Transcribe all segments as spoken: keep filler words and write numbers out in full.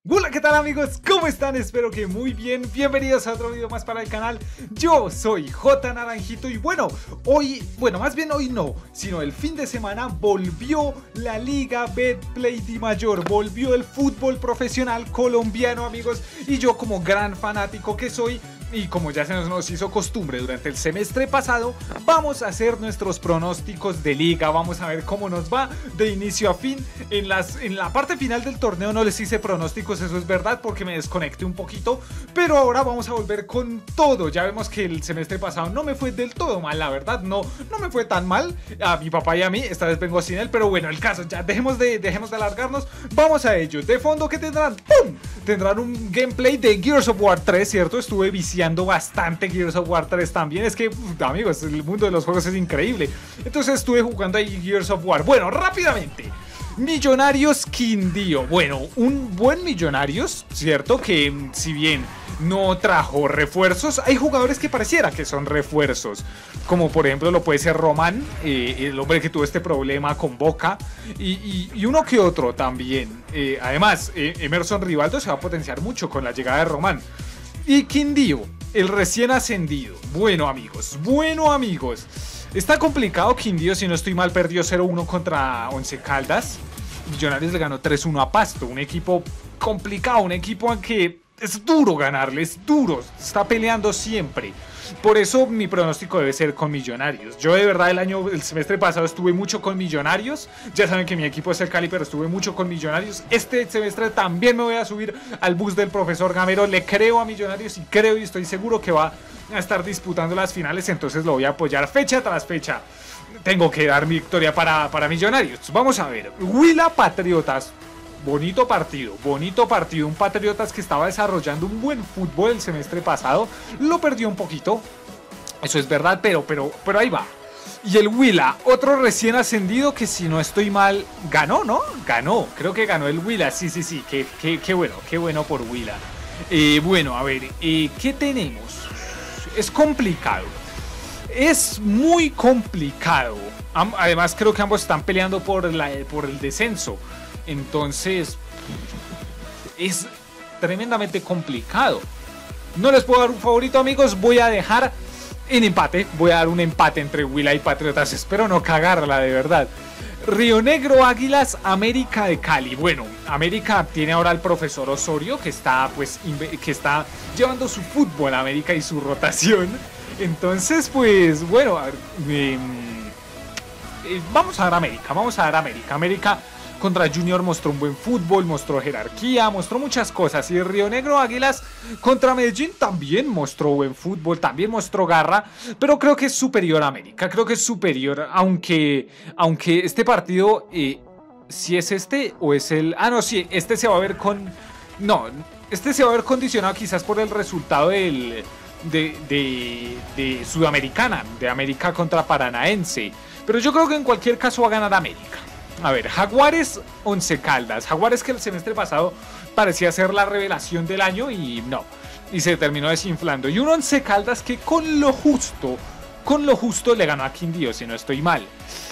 Hola, ¿qué tal amigos? ¿Cómo están? Espero que muy bien. Bienvenidos a otro video más para el canal. Yo soy J Naranjito y bueno, hoy, bueno, más bien hoy no, sino el fin de semana volvió la Liga Betplay Dimayor, volvió el fútbol profesional colombiano, amigos, y yo como gran fanático que soy, y como ya se nos, nos hizo costumbre durante el semestre pasado, vamos a hacer nuestros pronósticos de liga. Vamos a ver cómo nos va de inicio a fin. En, las, en la parte final del torneo no les hice pronósticos, eso es verdad, porque me desconecté un poquito. Pero ahora vamos a volver con todo. Ya vemos que el semestre pasado no me fue del todo mal, la verdad. No, no me fue tan mal a mi papá y a mí. Esta vez vengo sin él, pero bueno, el caso, ya dejemos de, dejemos de alargarnos. Vamos a ello. De fondo, ¿qué tendrán? ¡Pum! Tendrán un gameplay de Gears of War tres, ¿cierto? Estuve viciando bastante Gears of War tres también. Es que, amigos, el mundo de los juegos es increíble. Entonces estuve jugando ahí Gears of War. Bueno, rápidamente, Millonarios Quindío. Bueno, un buen Millonarios, ¿cierto? Que si bien no trajo refuerzos, hay jugadores que pareciera que son refuerzos, como por ejemplo lo puede ser Román, eh, el hombre que tuvo este problema con Boca, y, y, y uno que otro también. Eh, además, eh, Emerson Rivaldo se va a potenciar mucho con la llegada de Román. Y Quindío, el recién ascendido. Bueno, amigos, bueno, amigos. Está complicado. Quindío, si no estoy mal, perdió cero uno contra Once Caldas. Millonarios le ganó tres uno a Pasto. Un equipo complicado, un equipo al que es duro ganarle, es duro. Está peleando siempre. Por eso mi pronóstico debe ser con Millonarios. Yo de verdad el año, el semestre pasado estuve mucho con Millonarios. Ya saben que mi equipo es el Cali, pero estuve mucho con Millonarios. Este semestre también me voy a subir al bus del profesor Gamero. Le creo a Millonarios y creo y estoy seguro que va a estar disputando las finales. Entonces lo voy a apoyar fecha tras fecha. Tengo que dar mi victoria para, para Millonarios. Vamos a ver. Huila Patriotas. Bonito partido, bonito partido. Un Patriotas que estaba desarrollando un buen fútbol el semestre pasado. Lo perdió un poquito. Eso es verdad, pero, pero, pero ahí va. Y el Huila, otro recién ascendido que si no estoy mal, ganó, ¿no? Ganó, creo que ganó el Huila. Sí, sí, sí, qué, qué, qué bueno, qué bueno por Huila. Eh, bueno, a ver, eh, ¿qué tenemos? Es complicado. Es muy complicado. Además creo que ambos están peleando por, la, por el descenso. Entonces es tremendamente complicado. No les puedo dar un favorito, amigos. Voy a dejar en empate. Voy a dar un empate entre Huila y Patriotas. Espero no cagarla, de verdad. Río Negro Águilas, América de Cali. Bueno, América tiene ahora al profesor Osorio, que está pues que está llevando su fútbol a América y su rotación. Entonces pues bueno, a ver, eh, eh, vamos a dar América. Vamos a dar América. América contra Junior mostró un buen fútbol, mostró jerarquía, mostró muchas cosas. Y Río Negro Águilas contra Medellín también mostró buen fútbol, también mostró garra. Pero creo que es superior a América, creo que es superior. Aunque, aunque este partido, eh, si es este o es el... Ah, no, sí, este se va a ver con... No, este se va a ver condicionado quizás por el resultado del... De, de, de Sudamericana, de América contra Paranaense. Pero yo creo que en cualquier caso va a ganar América. A ver, Jaguares, Once Caldas. Jaguares que el semestre pasado parecía ser la revelación del año y no. Y se terminó desinflando. Y un Once Caldas que con lo justo, con lo justo le ganó a Quindío, si no estoy mal.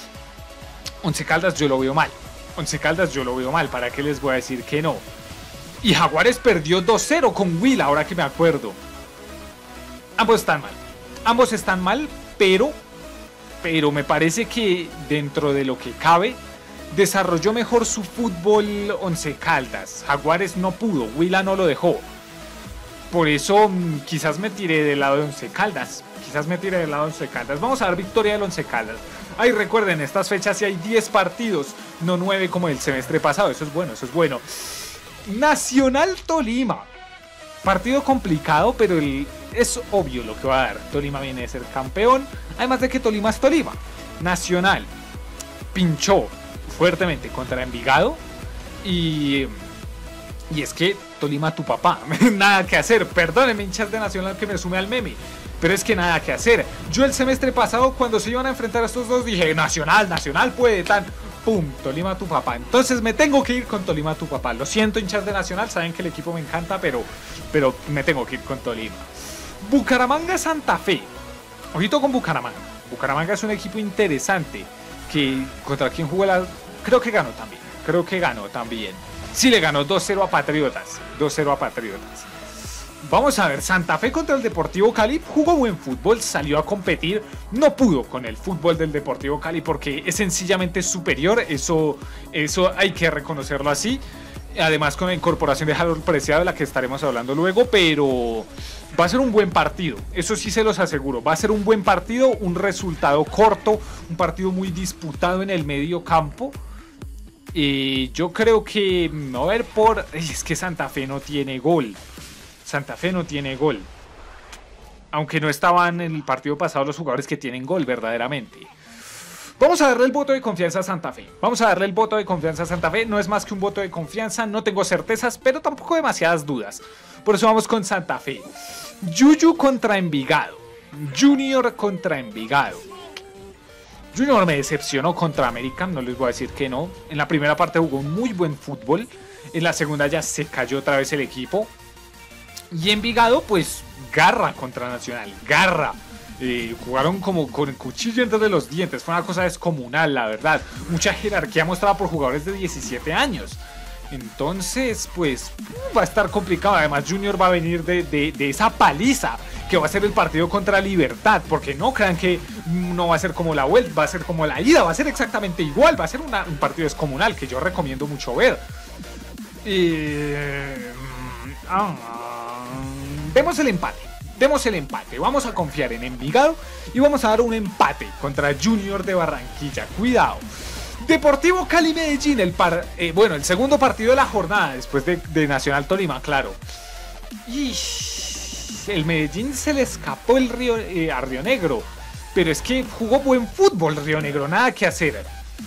Once Caldas yo lo veo mal. Once Caldas yo lo veo mal. ¿Para qué les voy a decir que no? Y Jaguares perdió dos cero con Huila, ahora que me acuerdo. Ambos están mal. Ambos están mal, pero... Pero me parece que dentro de lo que cabe... desarrolló mejor su fútbol Once Caldas. Jaguares no pudo, Huila no lo dejó. Por eso quizás me tiré del lado de Once Caldas. Quizás me tiré del lado de Once Caldas. Vamos a dar victoria del Once Caldas. Ay, recuerden, estas fechas sí hay diez partidos, no nueve como el semestre pasado. Eso es bueno, eso es bueno. Nacional Tolima. Partido complicado, pero el, es obvio lo que va a dar. Tolima viene de ser campeón. Además de que Tolima es Tolima. Nacional pinchó fuertemente contra Envigado y, y es que Tolima tu papá, nada que hacer, perdónenme hinchas de Nacional que me sume al meme, pero es que nada que hacer. Yo el semestre pasado cuando se iban a enfrentar a estos dos dije Nacional, Nacional puede tan, pum, Tolima tu papá, entonces me tengo que ir con Tolima tu papá. Lo siento hinchas de Nacional, saben que el equipo me encanta, pero, pero me tengo que ir con Tolima. Bucaramanga Santa Fe, ojito con Bucaramanga. Bucaramanga es un equipo interesante que contra quien jugó la... Creo que ganó también. Creo que ganó también. Sí, le ganó dos cero a Patriotas. dos cero a Patriotas. Vamos a ver, Santa Fe contra el Deportivo Cali. Jugó buen fútbol, salió a competir. No pudo con el fútbol del Deportivo Cali porque es sencillamente superior. Eso, eso hay que reconocerlo así. Además con la incorporación de Harold Preciado, de la que estaremos hablando luego. Pero va a ser un buen partido, eso sí se los aseguro. Va a ser un buen partido, un resultado corto. Un partido muy disputado en el medio campo. Y yo creo que, a ver, por... Es que Santa Fe no tiene gol. Santa Fe no tiene gol. Aunque no estaban en el partido pasado los jugadores que tienen gol verdaderamente. Vamos a darle el voto de confianza a Santa Fe. Vamos a darle el voto de confianza a Santa Fe. No es más que un voto de confianza. No tengo certezas, pero tampoco demasiadas dudas. Por eso vamos con Santa Fe. Yuyu contra Envigado. Junior contra Envigado. Junior me decepcionó contra América. No les voy a decir que no. En la primera parte jugó un muy buen fútbol. En la segunda ya se cayó otra vez el equipo. Y Envigado, pues, garra contra Nacional, garra. Eh, jugaron como con el cuchillo entre los dientes. Fue una cosa descomunal, la verdad. Mucha jerarquía mostrada por jugadores de diecisiete años. Entonces, pues, va a estar complicado. Además, Junior va a venir de, de, de esa paliza que va a ser el partido contra Libertad. Porque no crean que no va a ser como la vuelta, va a ser como la ida. Va a ser exactamente igual. Va a ser una, un partido descomunal que yo recomiendo mucho ver. Eh, ah, Demos el empate, demos el empate, vamos a confiar en Envigado y vamos a dar un empate contra Junior de Barranquilla, cuidado. Deportivo Cali Medellín, el par, eh, bueno, el segundo partido de la jornada después de, de Nacional Tolima, claro. Y el Medellín se le escapó el Río, eh, a Río Negro, pero es que jugó buen fútbol Río Negro, nada que hacer.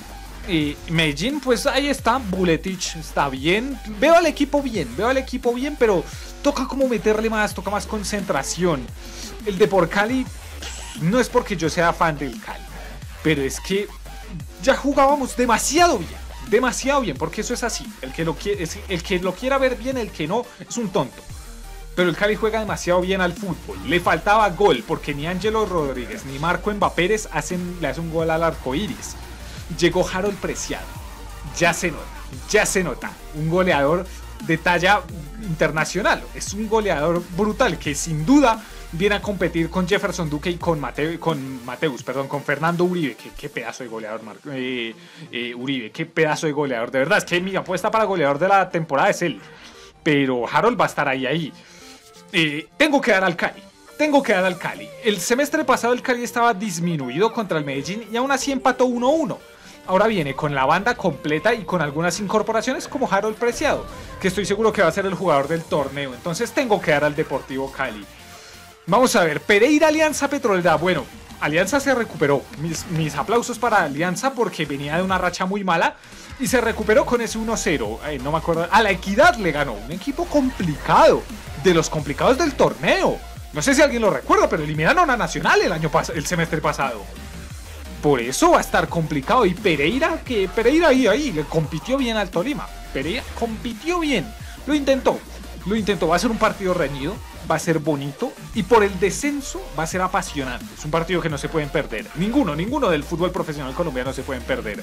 Y Medellín, pues ahí está, Buletich está bien, veo al equipo bien, veo al equipo bien, pero toca como meterle más, toca más concentración. El Depor Cali, no es porque yo sea fan del Cali, pero es que ya jugábamos demasiado bien, demasiado bien, porque eso es así, el que lo, quiere, el que lo quiera ver bien, el que no, es un tonto. Pero el Cali juega demasiado bien al fútbol, le faltaba gol, porque ni Ángelo Rodríguez ni Marco Mbappérez hacen, le hacen un gol al arco iris. Llegó Harold Preciado, ya se nota, ya se nota, un goleador de talla internacional, es un goleador brutal que sin duda viene a competir con Jefferson Duque y con, Mateo, con Mateus, perdón, con Fernando Uribe, que qué pedazo de goleador, Marco, eh, eh, Uribe, qué pedazo de goleador, de verdad, es que mi apuesta para goleador de la temporada es él, pero Harold va a estar ahí, ahí, eh, tengo que dar al Cali. Tengo que dar al Cali. El semestre pasado el Cali estaba disminuido contra el Medellín y aún así empató uno uno. Ahora viene con la banda completa y con algunas incorporaciones como Harold Preciado, que estoy seguro que va a ser el jugador del torneo. Entonces tengo que dar al Deportivo Cali. Vamos a ver, Pereira Alianza Petrolera. Bueno, Alianza se recuperó. Mis, mis aplausos para Alianza porque venía de una racha muy mala y se recuperó con ese uno cero. Eh, no me acuerdo. A la Equidad le ganó. Un equipo complicado, de los complicados del torneo. No sé si alguien lo recuerda, pero eliminaron a Nacional el año pas el semestre pasado. Por eso va a estar complicado. Y Pereira, que Pereira ahí, ahí, le compitió bien al Tolima. Pereira compitió bien. Lo intentó. Lo intentó. Va a ser un partido reñido. Va a ser bonito. Y por el descenso va a ser apasionante. Es un partido que no se pueden perder. Ninguno, ninguno del fútbol profesional colombiano se pueden perder.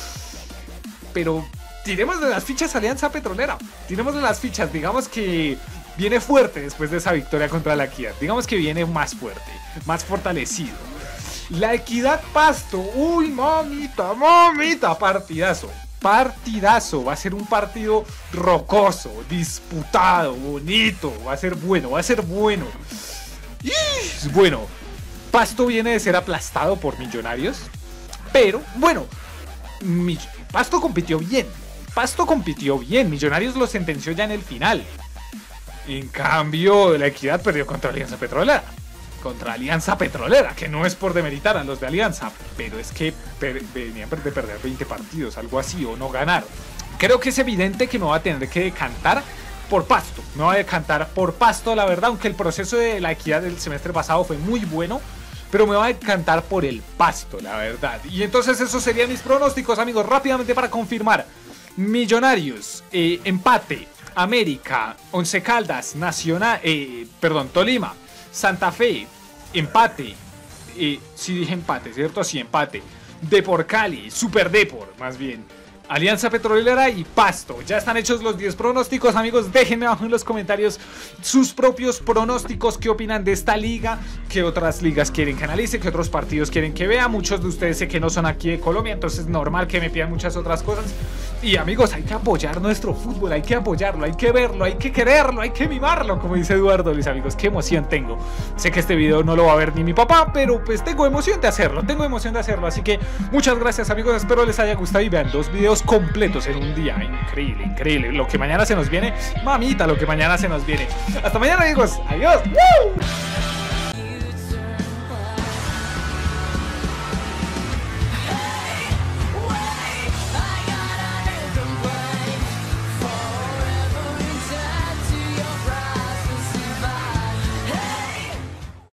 Pero tiremos de las fichas Alianza Petrolera. Tiremos de las fichas. Digamos que viene fuerte después de esa victoria contra la Equidad. Digamos que viene más fuerte, más fortalecido. La Equidad Pasto. Uy, mamita, mamita. Partidazo. Partidazo. Va a ser un partido rocoso, disputado, bonito. Va a ser bueno, va a ser bueno. Y, bueno, Pasto viene de ser aplastado por Millonarios. Pero, bueno, mi, Pasto compitió bien. Pasto compitió bien. Millonarios lo sentenció ya en el final. En cambio, la Equidad perdió contra Alianza Petrolera. Contra Alianza Petrolera, que no es por demeritar a los de Alianza, pero es que venían de perder veinte partidos, algo así, o no ganar. Creo que es evidente que me voy a tener que decantar por Pasto. Me voy a decantar por Pasto, la verdad, aunque el proceso de la Equidad del semestre pasado fue muy bueno, pero me voy a decantar por el Pasto, la verdad. Y entonces esos serían mis pronósticos, amigos, rápidamente para confirmar. Millonarios, eh, empate. América, Once Caldas, Nacional, eh, perdón, Tolima, Santa Fe, empate, eh, sí dije empate, ¿cierto? Sí, empate, Depor Cali, Super Depor, más bien, Alianza Petrolera y Pasto. Ya están hechos los diez pronósticos, amigos. Déjenme abajo en los comentarios sus propios pronósticos. ¿Qué opinan de esta liga? ¿Qué otras ligas quieren que analice? ¿Qué otros partidos quieren que vea? Muchos de ustedes sé que no son aquí de Colombia, entonces es normal que me pidan muchas otras cosas. Y amigos, hay que apoyar nuestro fútbol, hay que apoyarlo, hay que verlo, hay que quererlo, hay que mimarlo, como dice Eduardo. Mis amigos, qué emoción tengo. Sé que este video no lo va a ver ni mi papá, pero pues tengo emoción de hacerlo, tengo emoción de hacerlo. Así que muchas gracias, amigos, espero les haya gustado y vean dos videos completos en un día. Increíble, increíble. Lo que mañana se nos viene, mamita, lo que mañana se nos viene. Hasta mañana, amigos. Adiós. ¡Woo!